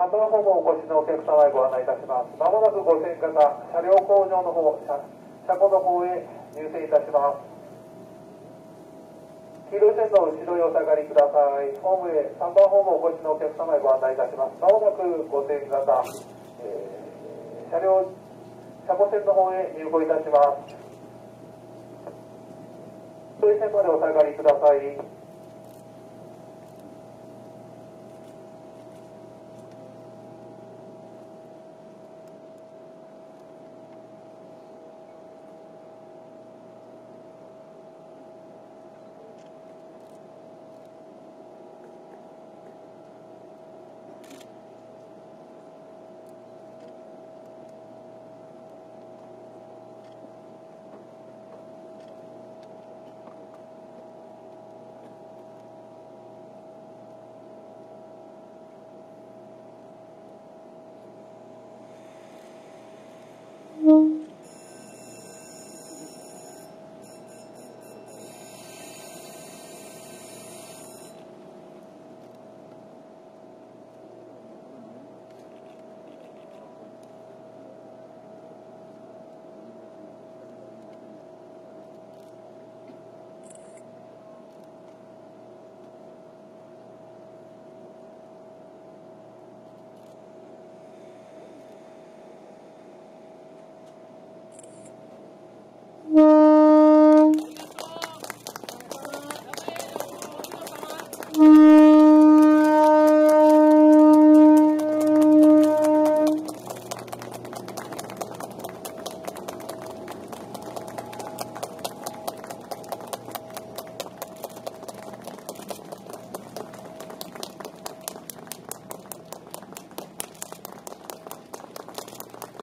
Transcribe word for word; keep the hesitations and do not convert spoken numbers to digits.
さんばんホームお越しのお客様へご案内いたします。まもなくご線方、車両工場の方、車車庫の方へ入線いたします。黄色い線の後ろへお下がりください。ホームへ、さんばんホームお越しのお客様へご案内いたします。まもなくご線方、えー、車両、車庫線の方へ入庫いたします。黄色い線までお下がりください。